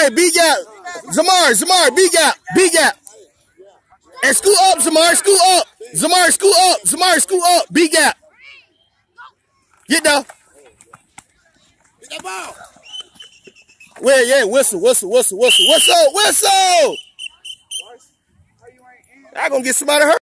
Hey, B gap. Zamar, B gap. And scoot up, Zamar, scoot up. Zamar, scoot up. B gap. Get down. Get that ball. Well, yeah, whistle. I'm gonna get somebody hurt.